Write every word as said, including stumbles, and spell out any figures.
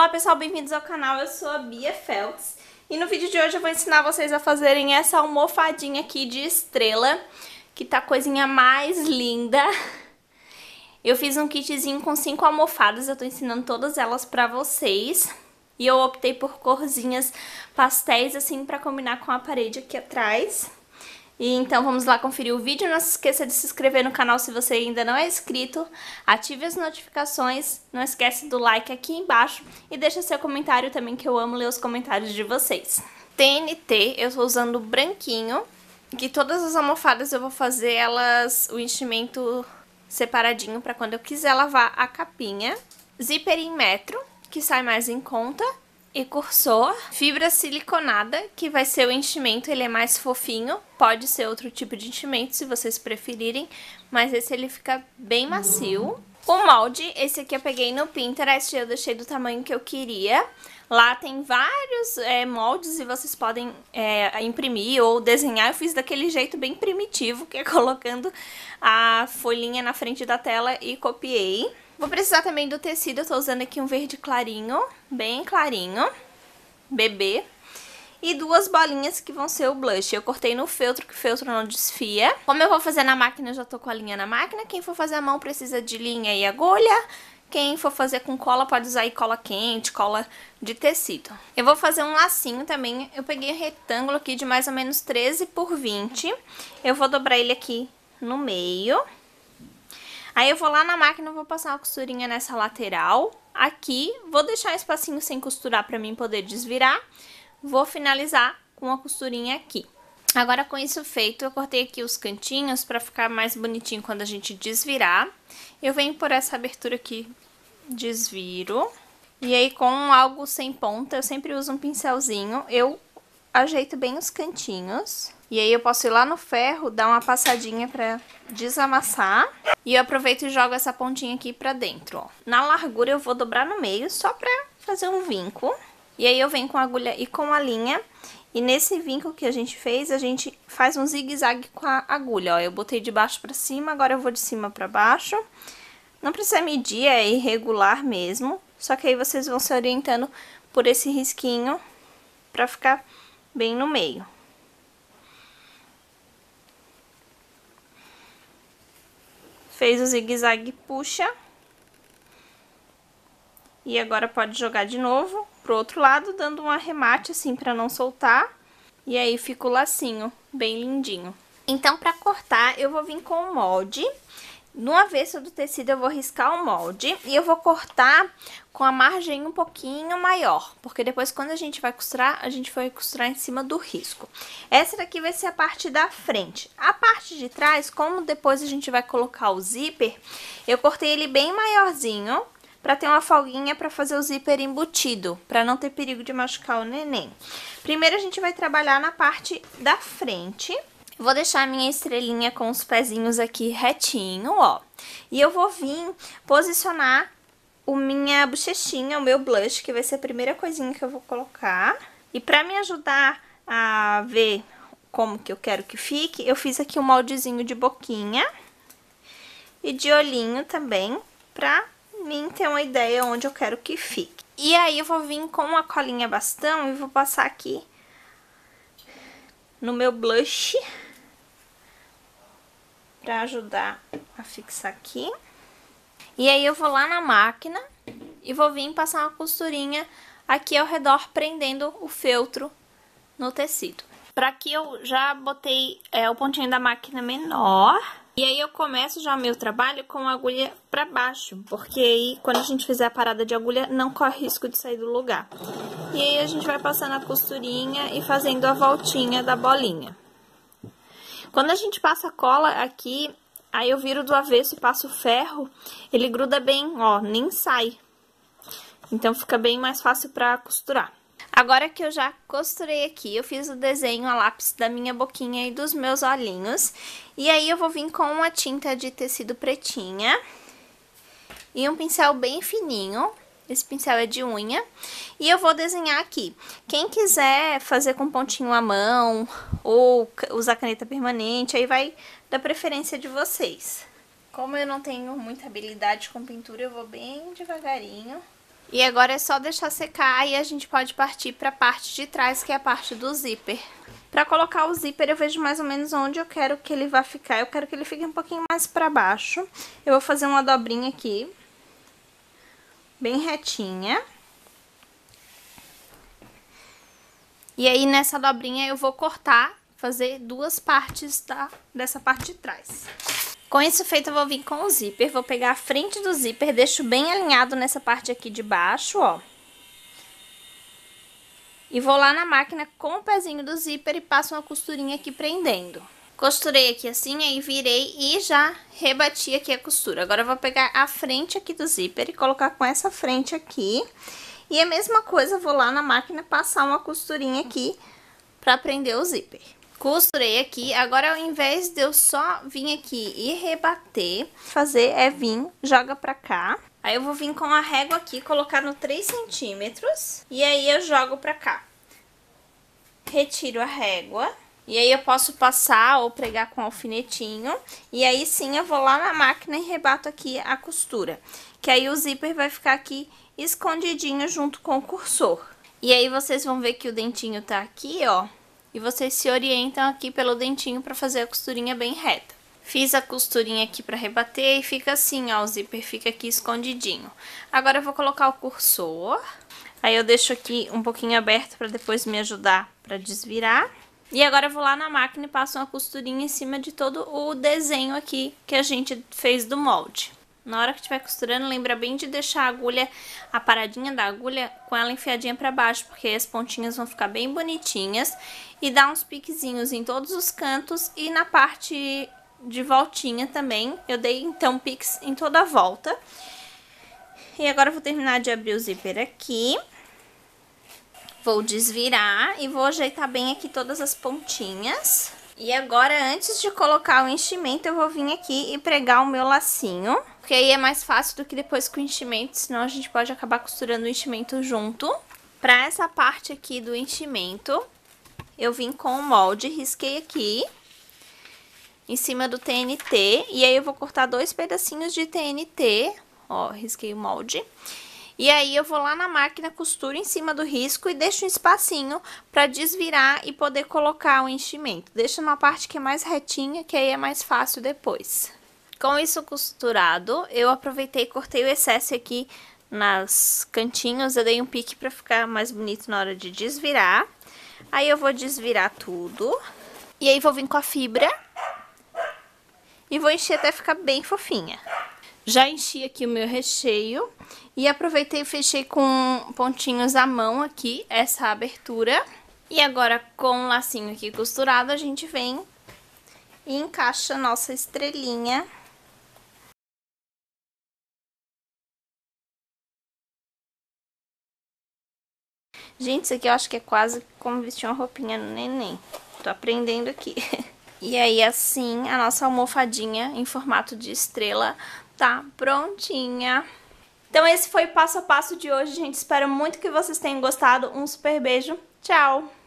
Olá pessoal, bem-vindos ao canal, eu sou a Bia Feltz e no vídeo de hoje eu vou ensinar vocês a fazerem essa almofadinha aqui de estrela, que tá a coisinha mais linda. Eu fiz um kitzinho com cinco almofadas, eu tô ensinando todas elas pra vocês. E eu optei por corzinhas pastéis assim pra combinar com a parede aqui atrás. E então vamos lá conferir o vídeo. Não se esqueça de se inscrever no canal se você ainda não é inscrito. Ative as notificações, não esquece do like aqui embaixo. E deixa seu comentário também, que eu amo ler os comentários de vocês. T N T, eu tô usando branquinho. Que todas as almofadas eu vou fazer elas, o enchimento separadinho pra quando eu quiser lavar a capinha. Zíper em metro, que sai mais em conta. E cursor, fibra siliconada, que vai ser o enchimento, ele é mais fofinho, pode ser outro tipo de enchimento se vocês preferirem, mas esse ele fica bem macio. O molde, esse aqui eu peguei no Pinterest, eu deixei do tamanho que eu queria. Lá tem vários é, moldes e vocês podem é, imprimir ou desenhar. Eu fiz daquele jeito bem primitivo, que é colocando a folhinha na frente da tela e copiei. Vou precisar também do tecido, eu tô usando aqui um verde clarinho, bem clarinho, bebê. E duas bolinhas que vão ser o blush. Eu cortei no feltro, que o feltro não desfia. Como eu vou fazer na máquina, eu já tô com a linha na máquina. Quem for fazer à mão precisa de linha e agulha. Quem for fazer com cola pode usar aí cola quente, cola de tecido. Eu vou fazer um lacinho também. Eu peguei um retângulo aqui de mais ou menos treze por vinte. Eu vou dobrar ele aqui no meio. Aí eu vou lá na máquina, vou passar uma costurinha nessa lateral. Aqui, vou deixar um espacinho sem costurar pra mim poder desvirar. Vou finalizar com uma costurinha aqui. Agora com isso feito, eu cortei aqui os cantinhos pra ficar mais bonitinho quando a gente desvirar. Eu venho por essa abertura aqui, desviro. E aí com algo sem ponta, eu sempre uso um pincelzinho. Eu ajeito bem os cantinhos. E aí eu posso ir lá no ferro, dar uma passadinha pra desamassar. E eu aproveito e jogo essa pontinha aqui pra dentro, ó. Na largura eu vou dobrar no meio, só pra fazer um vinco. E aí eu venho com a agulha e com a linha. E nesse vinco que a gente fez, a gente faz um zigue-zague com a agulha, ó. Eu botei de baixo pra cima, agora eu vou de cima pra baixo. Não precisa medir, é irregular mesmo. Só que aí vocês vão se orientando por esse risquinho pra ficar bem no meio. Fez o zigue-zague, puxa. E agora pode jogar de novo pro outro lado, dando um arremate assim pra não soltar. E aí fica o lacinho bem lindinho. Então pra cortar eu vou vir com o molde. No avesso do tecido eu vou riscar o molde e eu vou cortar com a margem um pouquinho maior, porque depois quando a gente vai costurar, a gente vai costurar em cima do risco. Essa daqui vai ser a parte da frente. A parte de trás, como depois a gente vai colocar o zíper, eu cortei ele bem maiorzinho, para ter uma folguinha para fazer o zíper embutido, para não ter perigo de machucar o neném. Primeiro a gente vai trabalhar na parte da frente. Vou deixar a minha estrelinha com os pezinhos aqui retinho, ó. E eu vou vir posicionar o minha bochechinha, o meu blush, que vai ser a primeira coisinha que eu vou colocar. E pra me ajudar a ver como que eu quero que fique, eu fiz aqui um moldezinho de boquinha e de olhinho também, pra mim ter uma ideia onde eu quero que fique. E aí eu vou vir com uma colinha bastão e vou passar aqui no meu blush, pra ajudar a fixar aqui. E aí eu vou lá na máquina e vou vir passar uma costurinha aqui ao redor, prendendo o feltro no tecido. Pra aqui eu já botei é, o pontinho da máquina menor. E aí eu começo já o meu trabalho com a agulha pra baixo, porque aí quando a gente fizer a parada de agulha não corre risco de sair do lugar. E aí a gente vai passando a costurinha e fazendo a voltinha da bolinha. Quando a gente passa a cola aqui, aí eu viro do avesso e passo o ferro, ele gruda bem, ó, nem sai. Então fica bem mais fácil pra costurar. Agora que eu já costurei aqui, eu fiz o desenho a lápis da minha boquinha e dos meus olhinhos. E aí eu vou vir com uma tinta de tecido pretinha e um pincel bem fininho. Esse pincel é de unha. E eu vou desenhar aqui. Quem quiser fazer com pontinho à mão ou usar caneta permanente, aí vai da preferência de vocês. Como eu não tenho muita habilidade com pintura, eu vou bem devagarinho. E agora é só deixar secar e a gente pode partir para a parte de trás, que é a parte do zíper. Para colocar o zíper, eu vejo mais ou menos onde eu quero que ele vá ficar. Eu quero que ele fique um pouquinho mais para baixo. Eu vou fazer uma dobrinha aqui, bem retinha. E aí, nessa dobrinha, eu vou cortar, fazer duas partes da, dessa parte de trás. Com isso feito, eu vou vir com o zíper, vou pegar a frente do zíper, deixo bem alinhado nessa parte aqui de baixo, ó. E vou lá na máquina com o pezinho do zíper e passo uma costurinha aqui prendendo. Costurei aqui assim, aí virei e já rebati aqui a costura. Agora eu vou pegar a frente aqui do zíper e colocar com essa frente aqui. E a mesma coisa, vou lá na máquina passar uma costurinha aqui pra prender o zíper. Costurei aqui, agora ao invés de eu só vir aqui e rebater, fazer é vir, joga pra cá. Aí eu vou vir com a régua aqui, colocar no três centímetros, e aí eu jogo pra cá. Retiro a régua, e aí eu posso passar ou pregar com alfinetinho, e aí sim eu vou lá na máquina e rebato aqui a costura. Que aí o zíper vai ficar aqui escondidinho junto com o cursor. E aí vocês vão ver que o dentinho tá aqui, ó. E vocês se orientam aqui pelo dentinho pra fazer a costurinha bem reta. Fiz a costurinha aqui pra rebater e fica assim, ó, o zíper fica aqui escondidinho. Agora eu vou colocar o cursor. Aí eu deixo aqui um pouquinho aberto pra depois me ajudar pra desvirar. E agora eu vou lá na máquina e passo uma costurinha em cima de todo o desenho aqui que a gente fez do molde. Na hora que estiver costurando, lembra bem de deixar a agulha, a paradinha da agulha, com ela enfiadinha pra baixo, porque as pontinhas vão ficar bem bonitinhas. E dá uns piquezinhos em todos os cantos e na parte de voltinha também. Eu dei, então, piques em toda a volta. E agora eu vou terminar de abrir o zíper aqui. Vou desvirar e vou ajeitar bem aqui todas as pontinhas. E agora, antes de colocar o enchimento, eu vou vir aqui e pregar o meu lacinho. Porque aí é mais fácil do que depois com o enchimento, senão a gente pode acabar costurando o enchimento junto. Pra essa parte aqui do enchimento, eu vim com o molde, risquei aqui em cima do T N T. E aí eu vou cortar dois pedacinhos de T N T, ó, risquei o molde. E aí eu vou lá na máquina, costuro em cima do risco e deixo um espacinho pra desvirar e poder colocar o enchimento. Deixa numa parte que é mais retinha, que aí é mais fácil depois. Com isso costurado, eu aproveitei e cortei o excesso aqui nas cantinhos. Eu dei um pique pra ficar mais bonito na hora de desvirar. Aí eu vou desvirar tudo. E aí vou vir com a fibra e vou encher até ficar bem fofinha. Já enchi aqui o meu recheio e aproveitei e fechei com pontinhos à mão aqui, essa abertura. E agora com o lacinho aqui costurado, a gente vem e encaixa a nossa estrelinha. Gente, isso aqui eu acho que é quase como vestir uma roupinha no neném. Tô aprendendo aqui. E aí assim, a nossa almofadinha em formato de estrela tá prontinha. Então esse foi o passo a passo de hoje, gente. Espero muito que vocês tenham gostado. Um super beijo. Tchau!